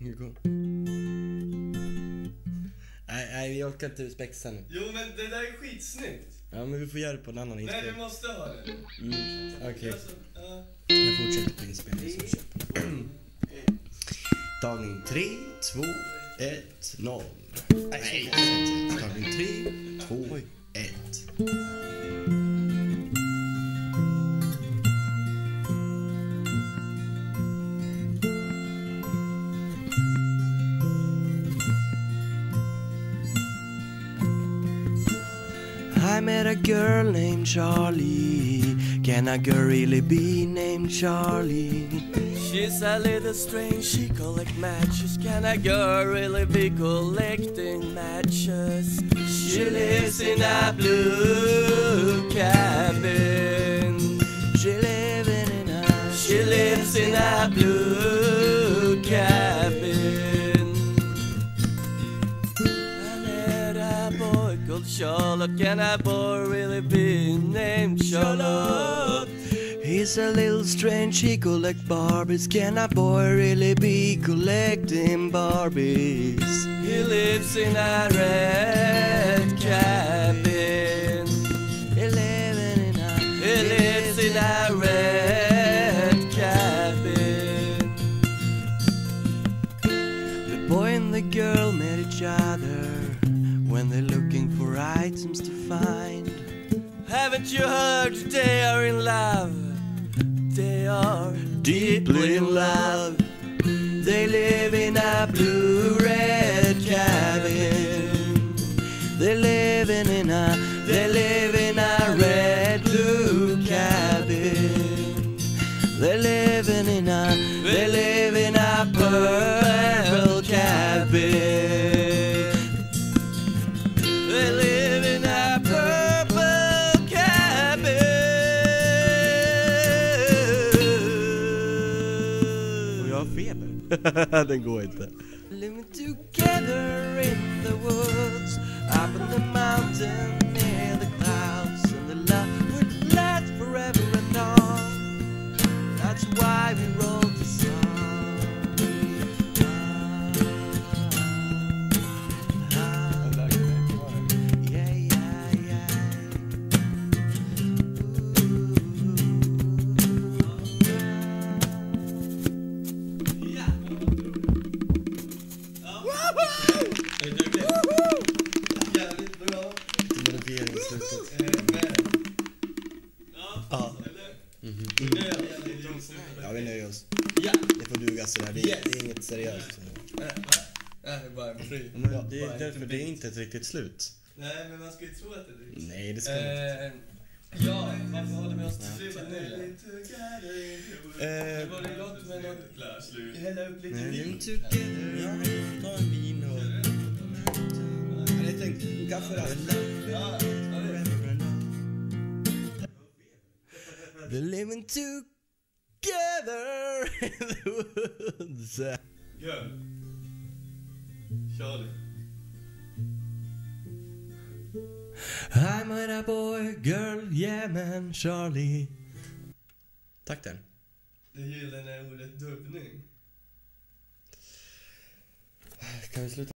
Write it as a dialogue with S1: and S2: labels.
S1: Nej, jag orkar inte spexa nu.
S2: Jo, men det där är skitsnyggt.
S1: Ja, men vi får göra det på en annan inspelning.
S2: Nej, vi måste ha det.
S1: Okej. Jag fortsätter på inspelningen. Tagning 3, 2, 1, 0. Nej, tagning 3, 2, 1. I met a girl named Charlie. Can a girl really be named Charlie? She's a little strange, she collect matches. Can a girl really be collecting matches? She lives in a blue cabin. She lives in a blue cabin. I met a boy called Charlotte. Can a boy really be named Charlotte? He's a little strange, he collect Barbies. Can a boy really be collecting Barbies? He lives in a red cabin. He lives in a red cabin. The boy and the girl met each other when they're looking for items to find. Haven't you heard they are in love? They are deeply in love. They live in a blue-red cabin. They live in a red-blue cabin. They live in a purple cabin. They live in a purple cabin. Och jag har feber. Den går inte. Living together in the woods, up in the mountain near the clouds, and the love would last forever and on. That's why we wrote the song. Ja, vi nöjer oss. Ja. Det får duga sådär, det är inget seriöst.
S2: Nej, det är bara fri.
S1: Det är därför det är inte ett riktigt slut.
S2: Nej, men man ska ju tro att det är riktigt.
S1: Nej, det ska inte.
S2: Ja, varför håller vi oss till slut nu? Var det gott med något? Hälla upp lite vin.
S1: Ja, ta en vin och... Jag tänkte, kaffe där. They're living together in the woods.
S2: Girl. Charlie.
S1: I met a boy, girl, yeah man, Charlie. Tack den.
S2: Det gyllene ordet dubbning.
S1: Kan vi sluta?